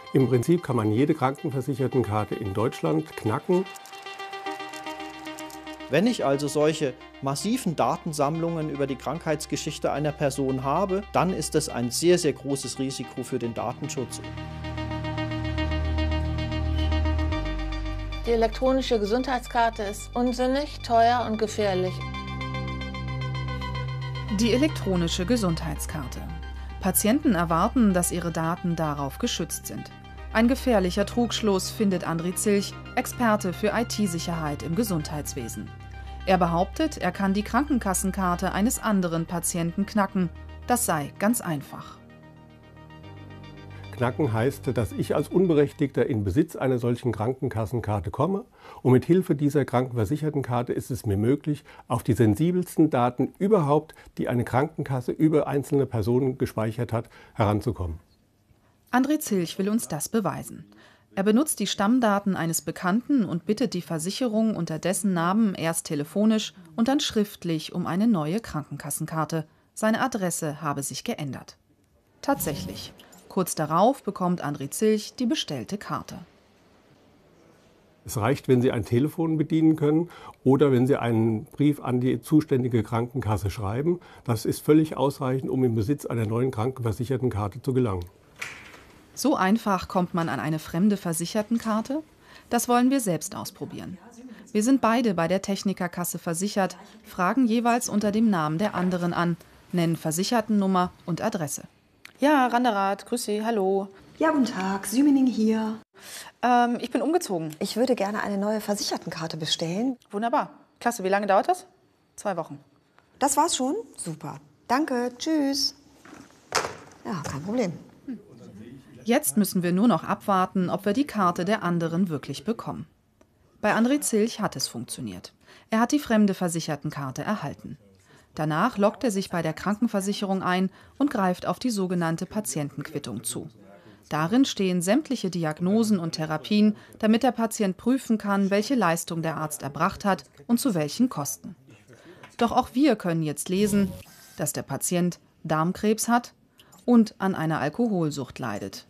Im Prinzip kann man jede Krankenversichertenkarte in Deutschland knacken. Wenn ich also solche massiven Datensammlungen über die Krankheitsgeschichte einer Person habe, dann ist das ein sehr, sehr großes Risiko für den Datenschutz. Die elektronische Gesundheitskarte ist unsinnig, teuer und gefährlich. Die elektronische Gesundheitskarte. Patienten erwarten, dass ihre Daten darauf geschützt sind. Ein gefährlicher Trugschluss, findet André Zilch, Experte für IT-Sicherheit im Gesundheitswesen. Er behauptet, er kann die Krankenkassenkarte eines anderen Patienten knacken. Das sei ganz einfach. Knacken heißt, dass ich als Unberechtigter in Besitz einer solchen Krankenkassenkarte komme und mit Hilfe dieser Krankenversichertenkarte ist es mir möglich, auf die sensibelsten Daten überhaupt, die eine Krankenkasse über einzelne Personen gespeichert hat, heranzukommen. André Zilch will uns das beweisen. Er benutzt die Stammdaten eines Bekannten und bittet die Versicherung unter dessen Namen erst telefonisch und dann schriftlich um eine neue Krankenkassenkarte. Seine Adresse habe sich geändert. Tatsächlich. Kurz darauf bekommt André Zilch die bestellte Karte. Es reicht, wenn Sie ein Telefon bedienen können oder wenn Sie einen Brief an die zuständige Krankenkasse schreiben. Das ist völlig ausreichend, um im Besitz einer neuen Krankenversichertenkarte zu gelangen. So einfach kommt man an eine fremde Versichertenkarte? Das wollen wir selbst ausprobieren. Wir sind beide bei der Technikerkasse versichert, fragen jeweils unter dem Namen der anderen an, nennen Versichertennummer und Adresse. Ja, Randerath, grüß Sie, hallo. Ja, guten Tag, Sümening hier. Ich bin umgezogen. Ich würde gerne eine neue Versichertenkarte bestellen. Wunderbar. Klasse, wie lange dauert das? 2 Wochen. Das war's schon? Super. Danke, tschüss. Ja, kein Problem. Jetzt müssen wir nur noch abwarten, ob wir die Karte der anderen wirklich bekommen. Bei André Zilch hat es funktioniert. Er hat die fremde Versichertenkarte erhalten. Danach loggt er sich bei der Krankenversicherung ein und greift auf die sogenannte Patientenquittung zu. Darin stehen sämtliche Diagnosen und Therapien, damit der Patient prüfen kann, welche Leistung der Arzt erbracht hat und zu welchen Kosten. Doch auch wir können jetzt lesen, dass der Patient Darmkrebs hat und an einer Alkoholsucht leidet.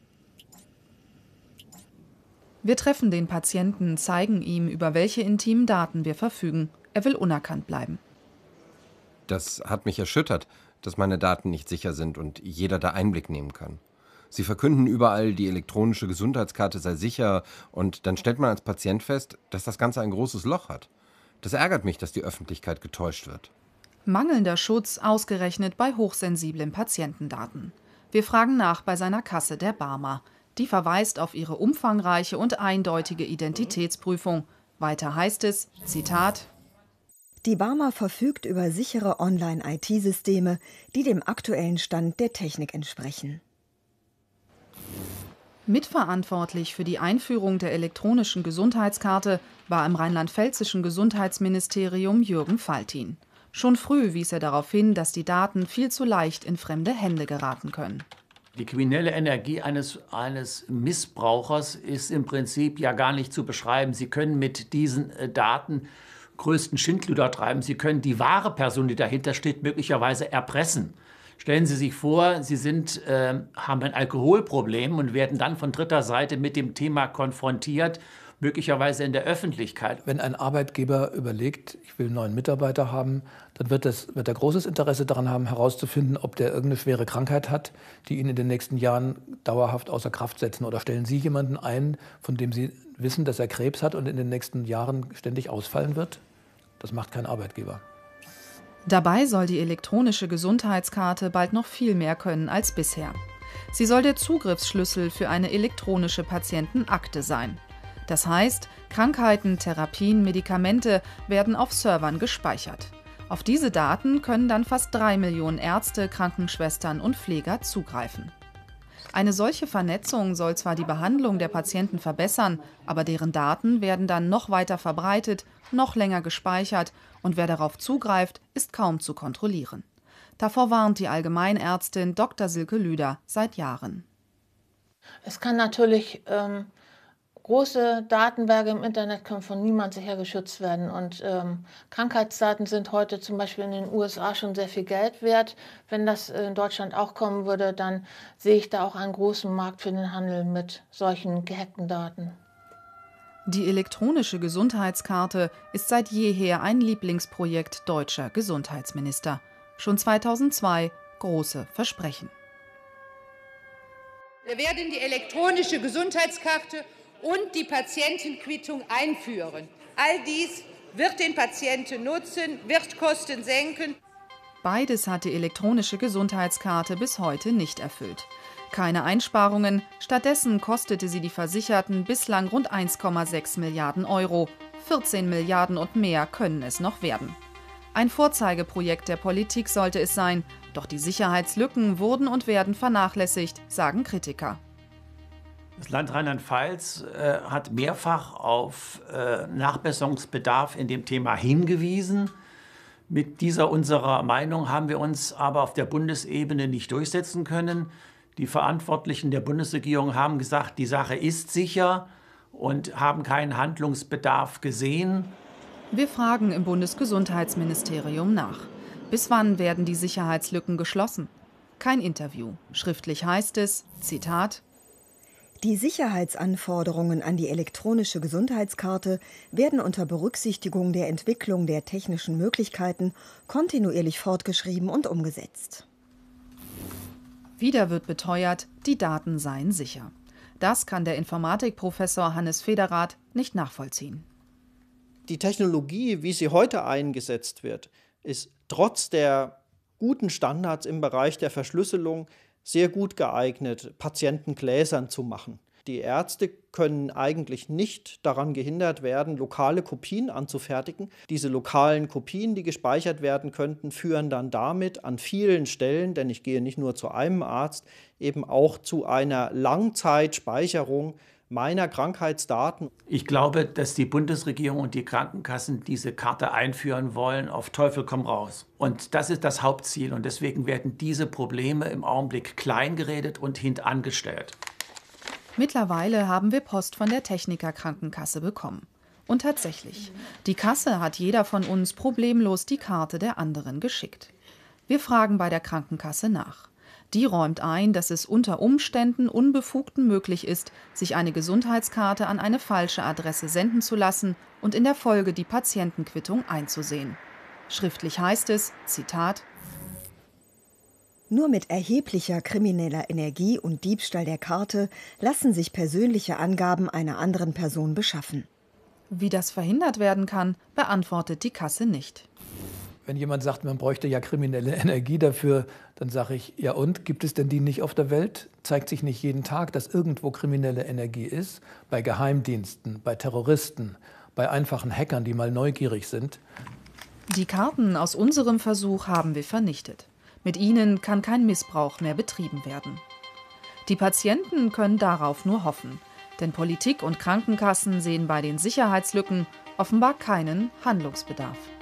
Wir treffen den Patienten, zeigen ihm, über welche intimen Daten wir verfügen. Er will unerkannt bleiben. Das hat mich erschüttert, dass meine Daten nicht sicher sind und jeder da Einblick nehmen kann. Sie verkünden überall, die elektronische Gesundheitskarte sei sicher und dann stellt man als Patient fest, dass das Ganze ein großes Loch hat. Das ärgert mich, dass die Öffentlichkeit getäuscht wird. Mangelnder Schutz ausgerechnet bei hochsensiblen Patientendaten. Wir fragen nach bei seiner Kasse der Barmer. Die verweist auf ihre umfangreiche und eindeutige Identitätsprüfung. Weiter heißt es, Zitat: Die Barmer verfügt über sichere Online-IT-Systeme, die dem aktuellen Stand der Technik entsprechen. Mitverantwortlich für die Einführung der elektronischen Gesundheitskarte war im rheinland-pfälzischen Gesundheitsministerium Jürgen Faltin. Schon früh wies er darauf hin, dass die Daten viel zu leicht in fremde Hände geraten können. Die kriminelle Energie eines Missbrauchers ist im Prinzip ja gar nicht zu beschreiben. Sie können mit diesen Daten größten Schindluder treiben. Sie können die wahre Person, die dahinter steht, möglicherweise erpressen. Stellen Sie sich vor, Sie haben ein Alkoholproblem und werden dann von dritter Seite mit dem Thema konfrontiert, möglicherweise in der Öffentlichkeit. Wenn ein Arbeitgeber überlegt, ich will einen neuen Mitarbeiter haben, dann wird er großes Interesse daran haben, herauszufinden, ob der irgendeine schwere Krankheit hat, die ihn in den nächsten Jahren dauerhaft außer Kraft setzen. Oder stellen Sie jemanden ein, von dem Sie wissen, dass er Krebs hat und in den nächsten Jahren ständig ausfallen wird? Das macht kein Arbeitgeber. Dabei soll die elektronische Gesundheitskarte bald noch viel mehr können als bisher. Sie soll der Zugriffsschlüssel für eine elektronische Patientenakte sein. Das heißt, Krankheiten, Therapien, Medikamente werden auf Servern gespeichert. Auf diese Daten können dann fast 3 Millionen Ärzte, Krankenschwestern und Pfleger zugreifen. Eine solche Vernetzung soll zwar die Behandlung der Patienten verbessern, aber deren Daten werden dann noch weiter verbreitet, noch länger gespeichert und wer darauf zugreift, ist kaum zu kontrollieren. Davor warnt die Allgemeinärztin Dr. Silke Lüder seit Jahren. Es kann natürlich Große Datenberge im Internet können von niemand sicher geschützt werden. Und Krankheitsdaten sind heute zum Beispiel in den USA schon sehr viel Geld wert. Wenn das in Deutschland auch kommen würde, dann sehe ich da auch einen großen Markt für den Handel mit solchen gehackten Daten. Die elektronische Gesundheitskarte ist seit jeher ein Lieblingsprojekt deutscher Gesundheitsminister. Schon 2002 große Versprechen. Wir werden die elektronische Gesundheitskarte und die Patientenquittung einführen. All dies wird den Patienten nutzen, wird Kosten senken. Beides hat die elektronische Gesundheitskarte bis heute nicht erfüllt. Keine Einsparungen, stattdessen kostete sie die Versicherten bislang rund 1,6 Milliarden Euro. 14 Milliarden und mehr können es noch werden. Ein Vorzeigeprojekt der Politik sollte es sein, doch die Sicherheitslücken wurden und werden vernachlässigt, sagen Kritiker. Das Land Rheinland-Pfalz hat mehrfach auf Nachbesserungsbedarf in dem Thema hingewiesen. Mit dieser unserer Meinung haben wir uns aber auf der Bundesebene nicht durchsetzen können. Die Verantwortlichen der Bundesregierung haben gesagt, die Sache ist sicher und haben keinen Handlungsbedarf gesehen. Wir fragen im Bundesgesundheitsministerium nach. Bis wann werden die Sicherheitslücken geschlossen? Kein Interview. Schriftlich heißt es, Zitat: Die Sicherheitsanforderungen an die elektronische Gesundheitskarte werden unter Berücksichtigung der Entwicklung der technischen Möglichkeiten kontinuierlich fortgeschrieben und umgesetzt. Wieder wird beteuert, die Daten seien sicher. Das kann der Informatikprofessor Hannes Federath nicht nachvollziehen. Die Technologie, wie sie heute eingesetzt wird, ist trotz der guten Standards im Bereich der Verschlüsselung sehr gut geeignet, Patienten gläsern zu machen. Die Ärzte können eigentlich nicht daran gehindert werden, lokale Kopien anzufertigen. Diese lokalen Kopien, die gespeichert werden könnten, führen dann damit an vielen Stellen, denn ich gehe nicht nur zu einem Arzt, eben auch zu einer Langzeitspeicherung meiner Krankheitsdaten. Ich glaube, dass die Bundesregierung und die Krankenkassen diese Karte einführen wollen, auf Teufel komm raus. Und das ist das Hauptziel. Und deswegen werden diese Probleme im Augenblick kleingeredet und hintangestellt. Mittlerweile haben wir Post von der Techniker Krankenkasse bekommen. Und tatsächlich, die Kasse hat jeder von uns problemlos die Karte der anderen geschickt. Wir fragen bei der Krankenkasse nach. Die räumt ein, dass es unter Umständen Unbefugten möglich ist, sich eine Gesundheitskarte an eine falsche Adresse senden zu lassen und in der Folge die Patientenquittung einzusehen. Schriftlich heißt es, Zitat: Nur mit erheblicher krimineller Energie und Diebstahl der Karte lassen sich persönliche Angaben einer anderen Person beschaffen. Wie das verhindert werden kann, beantwortet die Kasse nicht. Wenn jemand sagt, man bräuchte ja kriminelle Energie dafür, dann sage ich, ja und, gibt es denn die nicht auf der Welt? Zeigt sich nicht jeden Tag, dass irgendwo kriminelle Energie ist? Bei Geheimdiensten, bei Terroristen, bei einfachen Hackern, die mal neugierig sind? Die Karten aus unserem Versuch haben wir vernichtet. Mit ihnen kann kein Missbrauch mehr betrieben werden. Die Patienten können darauf nur hoffen, denn Politik und Krankenkassen sehen bei den Sicherheitslücken offenbar keinen Handlungsbedarf.